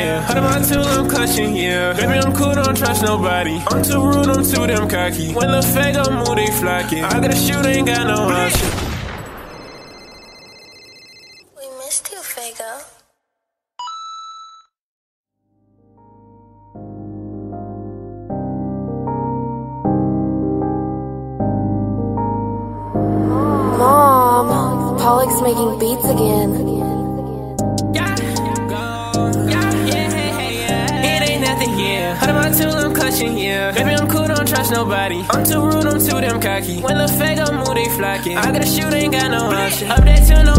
yeah. Heard of my tool, I'm clutching, yeah. Baby, I'm cool, don't trust nobody. I'm too rude, I'm too damn cocky. When the Fago move, they flocking. I gotta shoot, ain't got no option. We missed you, Fago. Mom, Pollock's making beats again. Yeah, heard of my tool, I'm clutching, yeah. Baby, I'm cool, don't trust nobody. I'm too rude, I'm too damn cocky. When the Fago move, they flocking. I gotta shoot, ain't got no option. Up that tune,